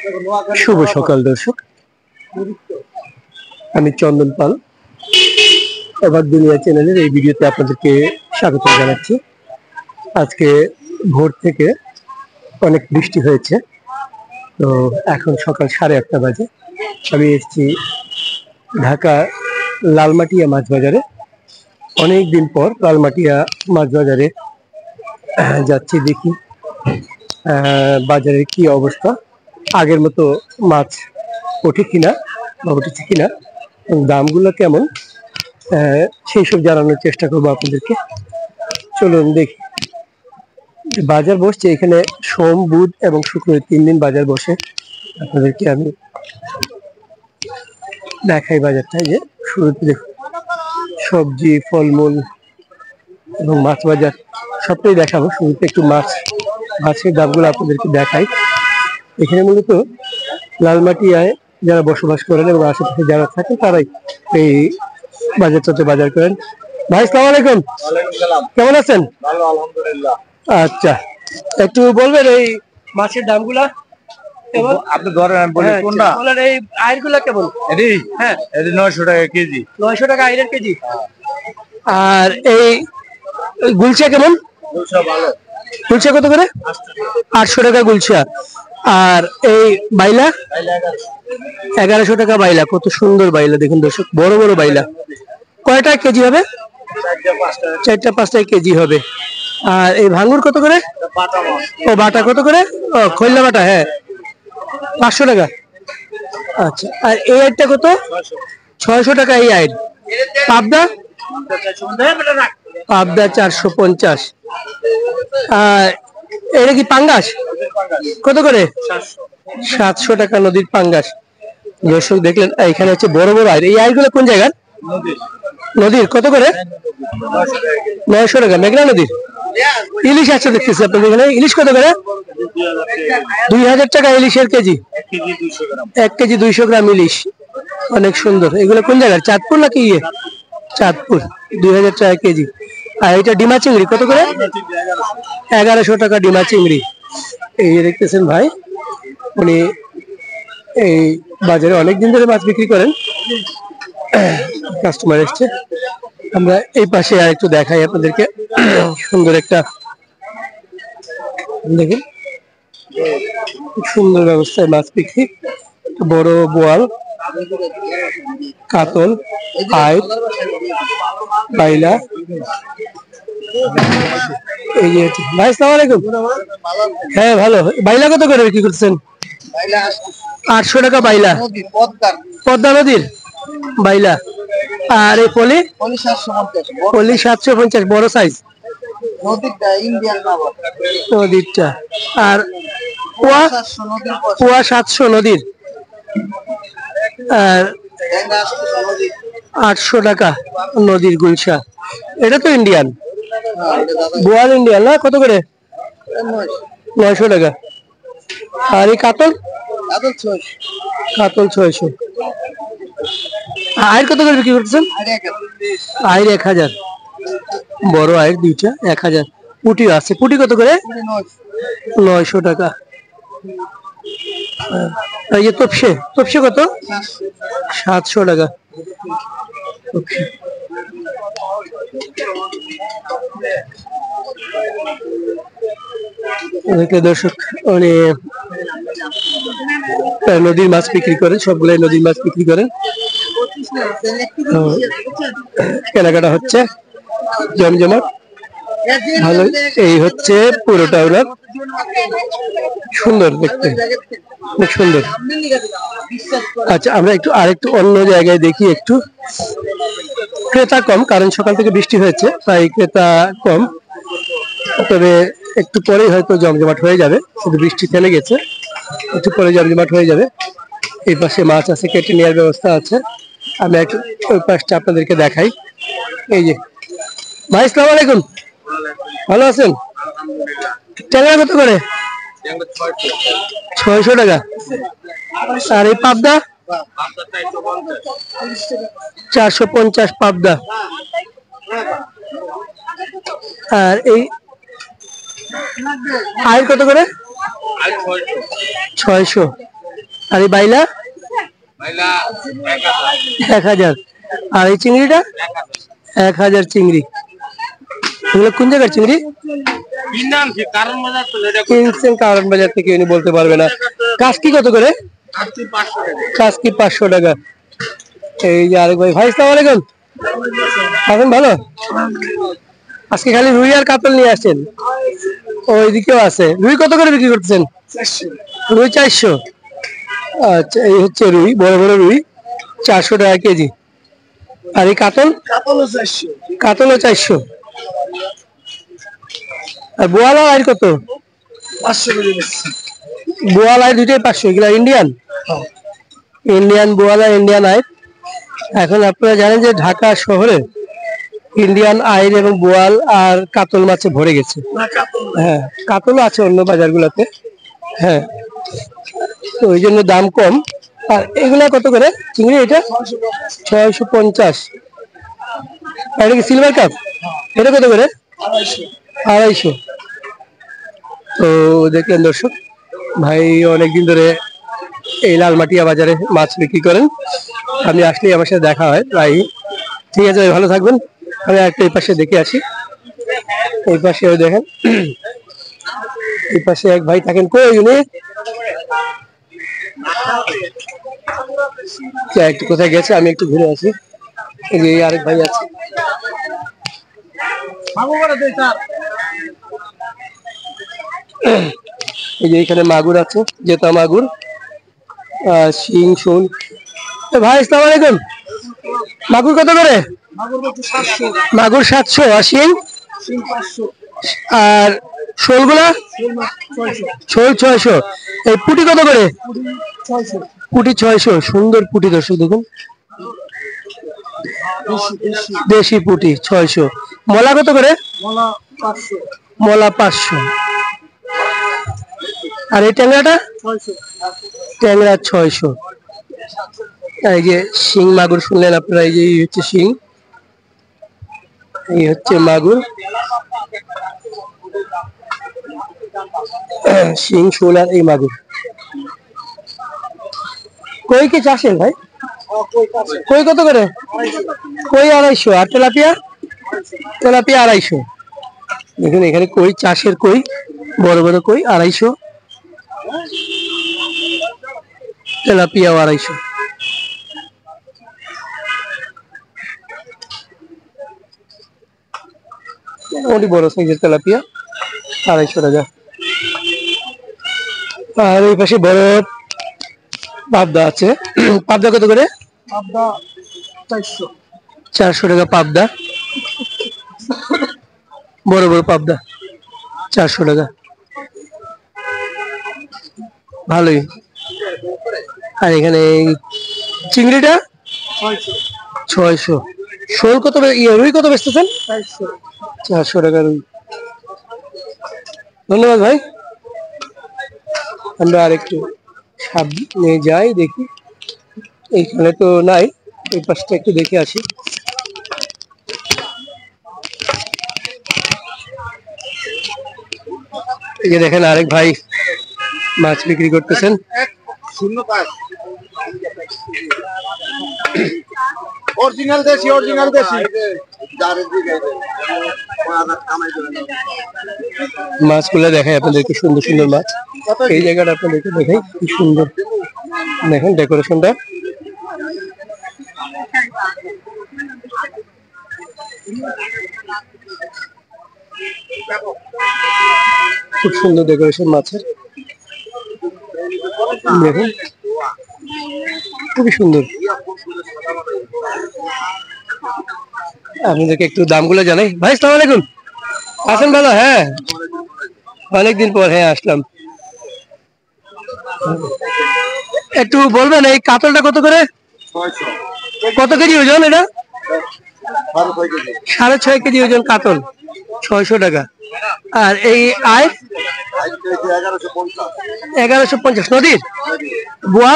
শুভ সকাল দর্শক, আমি চন্দন পাল অবাক দুনিয়া চ্যানেলের এই ভিডিওতে আপনাদেরকে স্বাগত জানাচ্ছি। আজকে ভোর থেকে অনেক বৃষ্টি হয়েছে, তো এখন সকাল 8:30 বাজে। আমি এসেছি ঢাকা লালমাটিয়া মাছ বাজারে। অনেক দিন পর লালমাটিয়া মাছ বাজারে যাচ্ছি, দেখি বাজারের কি অবস্থা, আগের মতো মাছ ওঠে কিনা বা উঠেছে কিনা, দামগুলো কেমন, সেই সব জানানোর চেষ্টা করবো আপনাদেরকে। চলুন দেখি। বাজার বসছে এখানে সোম, বুধ এবং শুক্র 3 দিন বাজার বসে। আপনাদেরকে আমি দেখাই বাজারটা। যে শুরুতে দেখুন সবজি, ফলমূল এবং মাছ বাজার সবটাই দেখাবো। শুরুতে একটু মাছের দামগুলো আপনাদেরকে দেখাই। এখানে মূলত লালমাটিয়ায় যারা বসবাস করেন এবং আশেপাশে যারা থাকেন তারাই এই বাজারটাতে বাজার করেন। ভাই আসসালামু আলাইকুম। কেমন আছেন? ভালো, আলহামদুলিল্লাহ। আচ্ছা, একটু বলবেন এই মাছের দামগুলা কেমন? আপনি ধরেন, আমি বলি কোনটা বলেন। এই আইরগুলা কেমন? এডি, হ্যাঁ, এডি 900 টাকা কেজি। 900 টাকা আইরের কেজি। আর এই গুলশা কেমন? ভালো। গুলশা কত করে? 800 টাকা গুলশা। আর এই বাইলা 1100 টাকা বাইলা। কত সুন্দর বাইলা দেখুন দর্শক, বড় বড় বাইলা। কয়টা কেজি হবে? 4-5 কেজি হবে। আর এই ভাঙ্গুর কত করে? ও বাটা কত করে? ও খৈলা বাটা, হ্যাঁ 500 টাকা। আচ্ছা, আর এই আইটটা কত? 600 টাকা এই আইট। পাবদা? পাবদা 450। আর এটা কি পাঙ্গাস? কত করে? 700 টাকা নদীর পাঙ্গাস। দর্শক দেখলেন, এখানে হচ্ছে বড় বড় আইর। এই আইরগুলো কোন জায়গার? নদীর। কত করে? 900 টাকা। মেঘনা নদীর। ইলিশ আছে দেখতেছি আপনাদের এখানে। ইলিশ কত করে? 2000 টাকা ইলিশের কেজি। 1 কেজি 200 গ্রাম ইলিশ। অনেক সুন্দর। এগুলো কোন জায়গার? চাঁদপুর নাকি ইয়ে? চাঁদপুর। 2000 টাকা কেজি। আর এটা ডিমা চিংড়ি কত করে? 1100 টাকা ডিমা চিংড়ি। এই দেখতেছেন ভাই, উনি এই বাজারে অনেকদিন ধরে মাছ বিক্রি করেন। কাস্টমার এসছে। আমরা এই পাশে আর একটু দেখাই আপনাদেরকে। সুন্দর একটা দেখুন, সুন্দর ব্যবস্থায় মাছ বিক্রি। বড় বোয়াল, কাতল, আইট, বাইলা। এই যে ভাই আসসালামু আলাইকুম। হ্যাঁ ভালো। বাইলা কত করে বিক্রি করছেন? 800 টাকা বাইলা। পদ্মা নদীর বাইলা। আর এই পলি? পলি 750, বড় সাইজ নদীরটা। আর পোয়া 700 নদীর। আর 800 টাকা নদীর গুলশা। এটা তো ইন্ডিয়ান, বোয়াল ইন্ডিয়ান না? কত করে? 900 টাকা। আর এই কাতল? কাতল 600। আয়ের কত করে বিক্রি করতেছেন? আয়ের 1000। বড় আয়ের দুইটা 1000। পুটি আছে। পুটি কত করে? 900 টাকা। এই যে তপসে, তপসে কত? 700 টাকা। দর্শক, উনি নদীর মাছ বিক্রি করেন, সবগুলাই নদীর মাছ বিক্রি করেন। কেনাকাটা হচ্ছে জমজমাট, ভালো। এই হচ্ছে পুরোটা ওনার। সুন্দর দেখতে, অনেক সুন্দর। আচ্ছা, আমরা একটু আরেকটু অন্য জায়গায় দেখি। একটু ক্রেতা কম, কারণ সকাল থেকে বৃষ্টি হয়েছে, তাই ক্রেতা কম। তবে একটু পরেই হয়তো জমজমাট হয়ে যাবে। শুধু বৃষ্টি থেমে গেছে, একটু পরে জমজমাট হয়ে যাবে। এই পাশে মাছ আছে, কেটে নেওয়ার ব্যবস্থা আছে। আমি একটু ওই পাশটা আপনাদেরকে দেখাই। এই যে ভাই আসসালামু আলাইকুম। ভালো আছেন? ট্যাংরা কত করে? 600 টাকা। আর এই পাবদা? 450 পাবদা। আর এই আয়ের কত করে? 600। আর এই বাইলা 1000। আর এই চিংড়িটা 1000 চিংড়ি। এগুলো কোন জায়গার চিংড়ি? কিনছেন কারণ বাজার থেকে, উনি বলতে পারবে না। কাসকি কত করে? কাসকি 500 টাকা। এই যে আরেক ভাই, ভাই আসসালামু আলাইকুম, আছেন ভালো? আজকে খালি রুই আর কাতল নিয়ে আসছেন? ওইদিকেও আছে। রুই কত করে বিক্রি করতেছেন? রুই 400। আচ্ছা, এই হচ্ছে রুই, বড় বড় রুই 400 টাকা কেজি। আর এই কাতল? কাতলও 400। আর বোয়াল আর কত? 500 কেজি। বোয়াল আয় দুইটাই 500। এগুলা ইন্ডিয়ান? ইন্ডিয়ান বোয়াল আর ইন্ডিয়ান আয়। এখন আপনারা জানেন যে ঢাকা শহরে ইন্ডিয়ান আইর এবং বোয়াল আর কাতল মাছে ভরে গেছে। হ্যাঁ, কাতলও আছে অন্য বাজারগুলোতে। হ্যাঁ, তো ওই জন্য দাম কম। আর এগুলা কত করে চিংড়ি? এটা 650। আর এটা কি সিলভার কাপ? এটা কত করে? 250। তো দেখলেন দর্শক, ভাই অনেকদিন ধরে এই লালমাটিয়া বাজারে মাছ বিক্রি করেন। আপনি আসলেই আমার সাথে দেখা হয় প্রায়। ঠিক আছে ভাই, ভালো থাকবেন। আমি একটা এই পাশে দেখে আসি। এই পাশে দেখেন, এই পাশে এক ভাই থাকেন। কই উনি? একটু কোথায় গেছে, আমি একটু ঘুরে আসি। এই যে আরেক ভাই আছে। এই যে এখানে মাগুর আছে, জেতা মাগুর, শিং শোল। ভাই আসসালামু আলাইকুম, মাগুর কত করে? মাগুর 700। আর শিং? আর শোলগুলা? শোল 600। এই পুটি কত করে? পুটি 600। সুন্দর পুটি দর্শক দেখুন, দেশি পুটি 600। মলা কত করে? মলা 500। আর এই ট্যাংরাটা? ট্যাংরা 600। এই যে শিং মাগুর শুনলেন আপনারা, এই যে হচ্ছে শিং, এই হচ্ছে মাগুর। শিং শোল আর এই মাগুর। কই কি চাষের ভাই? কই কত করে? কই 250। আর তেলাপিয়া? তেলাপিয়া 250। দেখুন এখানে কই, চাষের কই, বড় বড় কই 250। তেলাপিয়াও 250। মোটামুটি বড় সাইজের তেলাপিয়া 250 টাকা। আর এই পাশে বড় পাবদা আছে। পাবদা কত করে? 400 টাকা পাবদা। বড় বড় পাবদা 400 টাকা, ভালোই। আর এখানে চিংড়িটা 600। শোল কত? রুই কত বেচতেছেন? 400 টাকা রুই। ধন্যবাদ ভাই। আমরা আরেকটু সামনে যাই, দেখি। এইখানে তো নাই, এই পাশটা একটু দেখে আসি। এই যে দেখেন আরেক ভাই মাছ বিক্রি করতেছেন। অরিজিনাল দেশি, অরিজিনাল দেশি। মাছগুলো দেখাই আপনাদেরকে, সুন্দর সুন্দর মাছ। এই জায়গাটা আপনাদেরকে দেখাই, কি সুন্দর দেখেন ডেকোরেশনটা। খুব সুন্দর ডেকোরেশন মাছের, দেখুন খুবই সুন্দর। আপনাদেরকে একটু দামগুলো জানাই। ভাই আসসালামু আলাইকুম, আছেন ভালো? হ্যাঁ, অনেকদিন পর হ্যাঁ আসলাম। একটু বলবেন এই কাতলটা কত করে? কত কেজি ওজন এটা? 6.5 কেজি ওজন কাতল, 600 টাকা। আর এই আয় 1150। নদীর বোয়াল?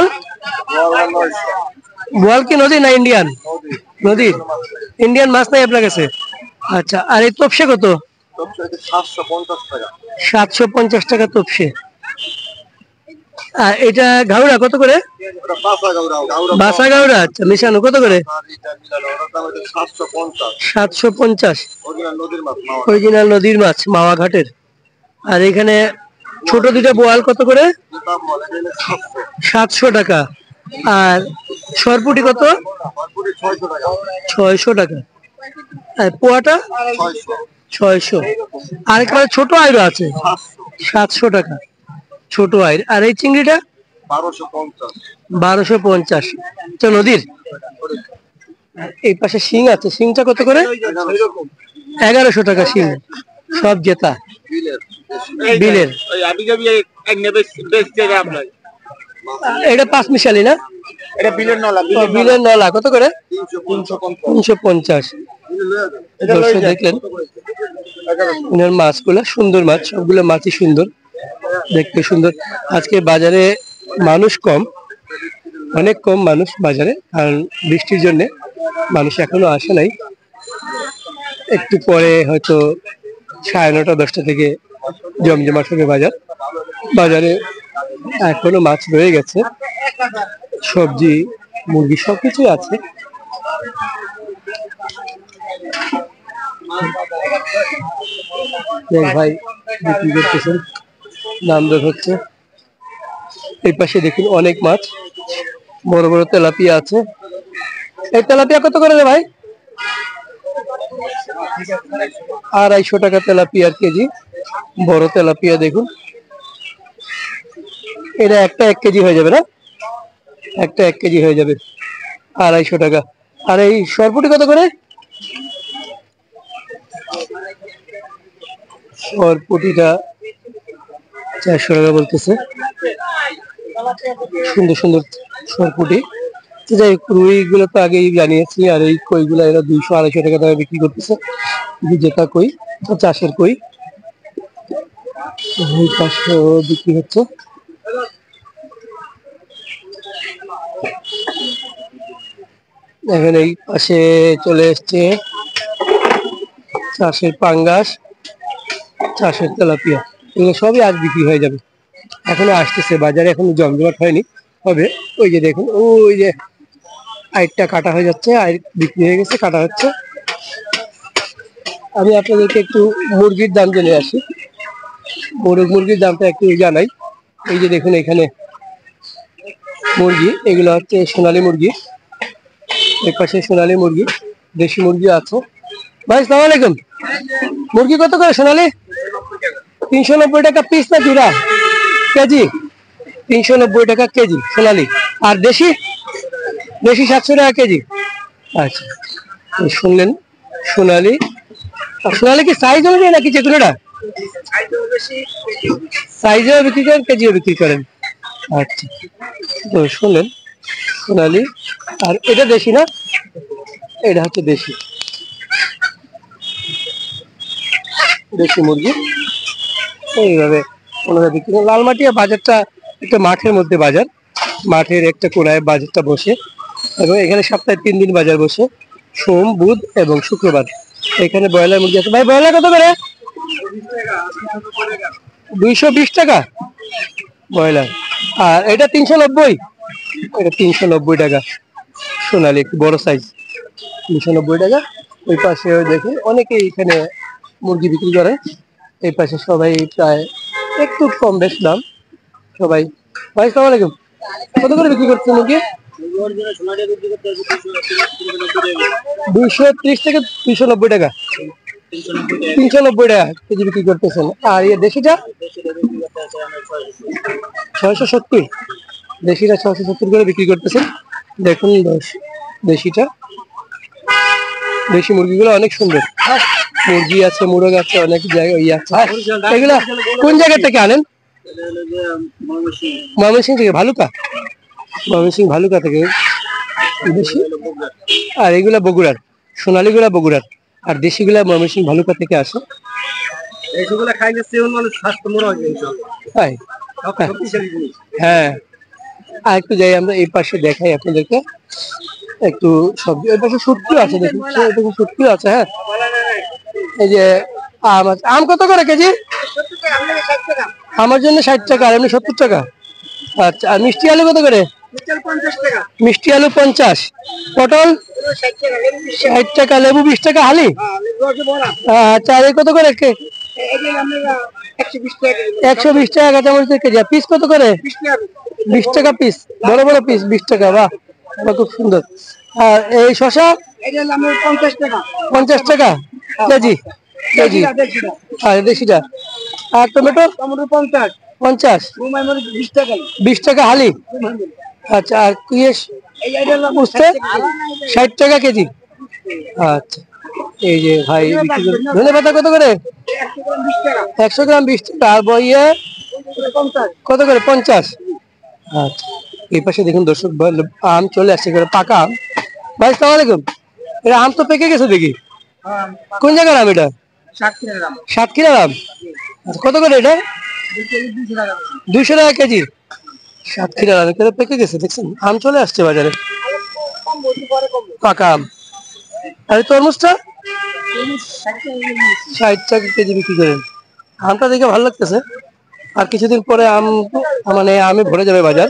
বোয়াল কি নদী না ইন্ডিয়ান? নদীর। ইন্ডিয়ান মাছ নাই আপনার কাছে? আচ্ছা। আর এই তপসে কত? 750 টাকা তপসে। আর এটা ঘাউড়া কত করে? ওটা বাসা গাউরা গাউরা বাসা ঘাউড়া, আচ্ছা মিশানো কত করে? আর এটা মিলানো ওটার দাম হচ্ছে 750 750। অরিজিনাল নদীর মাছ মাওয়া অরিজিনাল নদীর মাছ মাওয়া ঘাটের। আর এখানে ছোট দুইটা বোয়াল কত করে? যেটা বলে গেলে 700 700 টাকা। আর সরপুটি কত? সরপুরি 600 টাকা 600 টাকা। আর পোয়াটা 600 600। আর এখানে ছোট আইরও আছে 700 700 টাকা ছোট আইর। আর এই চিংড়িটা 1250 1250। তো নদীর এই পাশে শিং আছে, শিংটা কত করে? এরকম 1100 টাকা শিং, সব জেতা বিলের বিলের। ওই আবি যাবি এক নেবে বেশ জায়গা আমরা এটা 5 মিশালি না? এটা বিলের নলা ও, বিলের নলা কত করে? 350 350। দর্শক দেখলেন এনার মাছগুলা সুন্দর মাছ, সবগুলো মাছই সুন্দর, দেখতে সুন্দর। আজকে বাজারে মানুষ কম, অনেক কম মানুষ বাজারে, কারণ বৃষ্টির জন্য মানুষ এখনো আসে নাই। একটু পরে হয়তো 9:30 10টা থেকে জমজমাট হবে বাজার। বাজারে এখনো মাছ রয়ে গেছে, সবজি মুরগি সবকিছুই আছে। দেখ ভাই বিক্রি করতেছেন, দাম দর হচ্ছে। এই পাশে দেখুন অনেক মাছ, বড় বড় তেলাপিয়া আছে। এই তেলাপিয়া কত করে রে ভাই? 250 টাকা তেলাপিয়ার কেজি। বড় তেলাপিয়া দেখুন, এটা একটা 1 কেজি হয়ে যাবে না? একটা 1 কেজি হয়ে যাবে, 250 টাকা। আর এই সরপুটি কত করে? সরপুটিটা 400 টাকা বলতেছে। সুন্দর সুন্দর সরপুটি। তো যাই হোক, রুই গুলো তো আগেই জানিয়েছি। আর এই কই গুলা এরা 200 250 টাকা দামে বিক্রি করতেছে। জেতা কই, চাষের কই, এই পাশে বিক্রি হচ্ছে। এখন এই পাশে চলে এসছে চাষের পাঙ্গাস, চাষের তেলাপিয়া, এগুলো সবই আজ বিক্রি হয়ে যাবে। এখনো আসতেছে বাজারে, এখনো জমজমাট হয়নি, হবে। ওই যে দেখুন, ওই যে আইরটা কাটা হয়ে যাচ্ছে, আইর বিক্রি হয়ে গেছে, কাটা হচ্ছে। আমি আপনাদেরকে একটু মুরগির দাম জেনে আসি। মুরগির দামটা একটু জানাই। এই যে দেখুন এখানে মুরগি, এগুলো হচ্ছে সোনালী মুরগি। এর পাশে সোনালী মুরগি, দেশি মুরগি আছে। ভাই সালাম আলাইকুম, মুরগি কত করে সোনালী? 390 টাকা পিস না জোড়া? কেজি 390 টাকা কেজি সোনালী। আর দেশি? দেশি 700 টাকা কেজি। আচ্ছা, শুনলেন সোনালী। সোনালী কি সাইজ অনুযায়ী নাকি যে কোনোটা? সাইজেও বিক্রি করেন, কেজিও বিক্রি করেন? আচ্ছা, তো শুনলেন সোনালী। আর এটা দেশি না? এটা হচ্ছে দেশি, দেশি মুরগি। এইভাবে ওনারা বিক্রি করেন। লালমাটিয়া বাজারটা একটা মাঠের মধ্যে বাজার, মাঠের একটা কোনায় বাজারটা বসে, এবং এখানে সপ্তাহে 3 দিন বাজার বসে, সোম বুধ এবং শুক্রবার। এখানে ব্রয়লার মুরগি আছে। ভাই ব্রয়লার কত করে? 220 টাকা ব্রয়লার। আর এটা 390, এটা 390 টাকা সোনালী, একটু বড় সাইজ, 390 টাকা। ওই পাশে দেখে অনেকেই এখানে মুরগি বিক্রি করে। এই পাশে সবাই প্রায় একটু কম বেশ দাম সবাই। ভাই সালাম আলাইকুম, কত করে বিক্রি করছে মুরগি? 230 থেকে 290 টাকা, 390 টাকা কেজি বিক্রি করতেছেন। আর ইয়ে দেশিটা 670, দেশিটা 670 করে বিক্রি করতেছেন। দেখুন দেশিটা, দেশি মুরগিগুলো অনেক সুন্দর। মুরগি আছে, মুরগ আছে, অনেক জায়গায় ইয়ে আছে। এগুলা কোন জায়গা থেকে আনেন? ময়মনসিং থেকে, ভালুকা, ময়মনসিং ভালুকা থেকে দেশি। আর এগুলা বগুড়ার, সোনালী গুলা বগুড়ার, আর দেশি গুলা ময়মনসিং ভালুকা থেকে আসে। তাই? হ্যাঁ, আর একটু যাই আমরা এই পাশে দেখাই আপনাদেরকে একটু সবজি। ওই পাশে শুটকিও আছে, দেখুন ওই পাশে শুটকিও আছে। হ্যাঁ, এই যে আম আছে। আম কত করে কেজি? আমার জন্য 60 টাকা, আর এমনি 70 টাকা। আচ্ছা, আর মিষ্টি আলু কত করে? 50 টাকা। মিষ্টি আলু 50, পটল 60 টাকা। 60 টাকা, লেবু 20 টাকা হালি। আচ্ছা, আর এ কত করে? 120 টাকা কাঁচামরিচের কেজি। পিস কত করে? 20 টাকা পিস, বড় বড় পিস 20 টাকা। বাহ, বাহ, খুব সুন্দর। আর এই শসা 50 টাকা। 50 টাকা কেজি, কেজি। আর দেশিটা। আর টমেটো 50। 50, 20 টাকা হালি। আচ্ছা, আর বুঝতে 60 টাকা কেজি। আচ্ছা, এই যে ভাই ধনে পাতা কত করে? 100 গ্রাম 20 টাকা। আর বইয়ে কত করে? 50। আচ্ছা, এই পাশে দেখুন দর্শক, আম চলে আসছে করে, পাকা আম। ভাই সালাম আলাইকুম। এটা আম তো পেকে গেছে দেখি। কোন জায়গার আম এটা? সাতক্ষীরার আম। আচ্ছা, কত করে এটা? 200 টাকা কেজি। সাতক্ষীরার আম এটা পেকে গেছে, দেখছেন? আম চলে আসছে বাজারে, পাকা আম। আর এই তরমুজটা 60 টাকা কেজি বিক্রি করেন। আমটা দেখে ভালো লাগতেছে। আর কিছুদিন পরে আম, মানে আমে ভরে যাবে বাজার,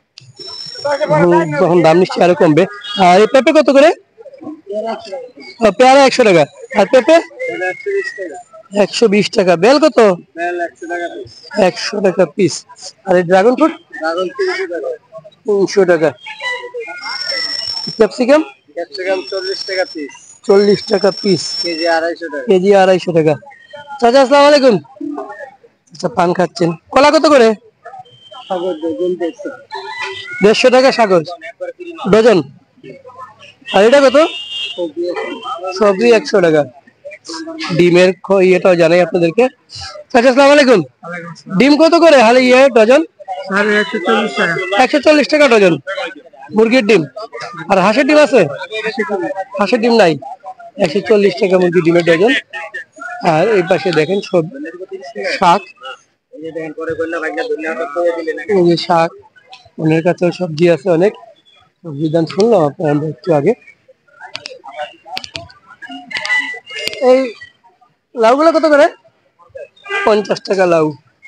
তখন দাম নিশ্চয়ই আরো কমবে। আর এই পেঁপে কত করে? পেয়ারা 100 টাকা। আর পেঁপে 120 টাকা। বেল কত? 100 টাকা পিস। আর এই ড্রাগন ফ্রুট 300 টাকা। ক্যাপসিকাম 40 টাকা পিস। 40 টাকা পিস, কেজি 250 টাকা। কেজি 250 টাকা। চাচা আসসালামু আলাইকুম। আচ্ছা, পান খাচ্ছেন। কলা কত করে? 150 টাকা সাগর ডজন। আর এটা কত? সবজি 100 টাকা। ডিমের ইয়েটাও জানাই আপনাদেরকে। চাচা আসসালামু আলাইকুম। ডিম কত করে হালি ডজন? 140 টাকা ডজন মুরগির ডিম। আর হাঁসের ডিম আছে? হাঁসের ডিম নাই। 140 টাকা মুরগির ডিমের ডজন। আর এই পাশে দেখেন সব শাক, এই যে শাক, ওনার কাছে সবজি আছে অনেক। সবজির দাম শুনলাম আমরা একটু আগে। এই লাউ গুলো কত করে? 50 টাকা লাউ।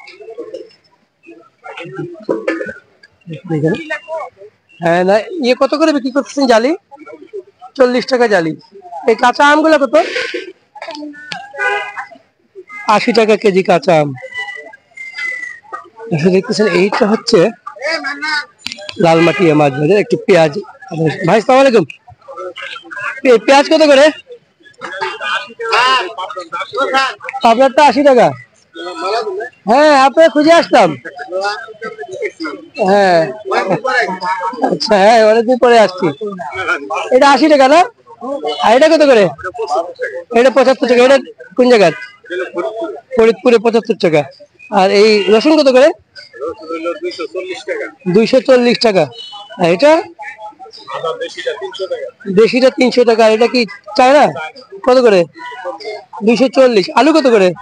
হ্যাঁ, না ইয়ে কত করে বিক্রি করতেছেন জালি? 40 টাকা জালি। এই কাঁচা আমগুলো কত? 80 টাকা কেজি কাঁচা আম। দেখতেছেন এইটা হচ্ছে লালমাটিয়া মাছ বাজার। একটু পেঁয়াজ। ভাই সালাম আলাইকুম। পেঁয়াজ কত করে? আপনারটা 80 টাকা। হ্যাঁ, আপনার খুঁজে আসতাম। হ্যাঁ, আচ্ছা, হ্যাঁ, অনেকদিন পরে আসছি। এটা 80 টাকা না? আর এটা কত করে? এটা 75 টাকা। এটা কোন জায়গার? ফরিদপুরে 75 টাকা। আর এই রসুন কত করে? 240 টাকা। আর এটা দেশিটা 300 টাকা। এটা কি চায়না? কত করে? 240। আলু কত করে?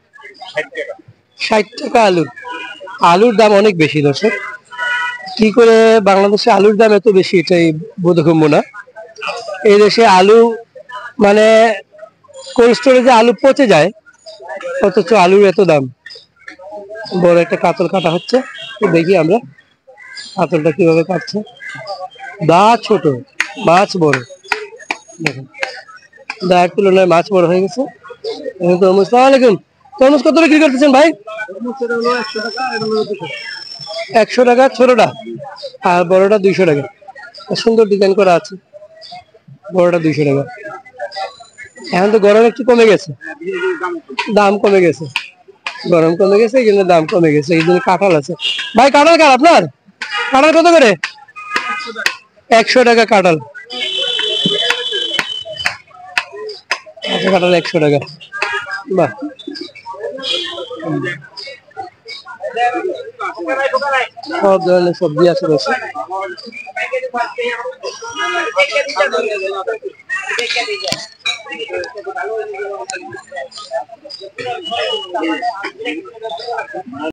60 টাকা আলু। আলুর দাম অনেক বেশি দর্শক। কি করে বাংলাদেশে আলুর দাম এত বেশি, এটাই বোধগম্য না। এই দেশে আলু, মানে কোল্ড স্টোরেজে আলু পচে যায়, অথচ আলুর এত দাম। বড় একটা কাতল কাটা হচ্ছে, দেখি আমরা কাতলটা কিভাবে কাটছে। দা ছোট, মাছ বড়। দেখুন, দায়ের তুলনায় মাছ বড় হয়ে গেছে। তরমুজ, সালাম আলাইকুম। তরমুজ কত বিক্রি করতেছেন ভাই? 100 টাকা ছোটটা, আর বড়টা 200 টাকা। সুন্দর ডিজাইন করা আছে। বড়টা 200 টাকা। এখন তো গরম একটু কমে গেছে, দাম কমে গেছে। গরম কমে গেছে, এই জন্য দাম কমে গেছে। এই জন্য কাঁঠাল আছে। ভাই কাঁঠাল কার আপনার? কাঁঠাল কত করে? 100 টাকা কাঁঠাল। আচ্ছা, কাঁঠাল 100 টাকা। বাহ, সব ধরনের সবজি আছে বেশি।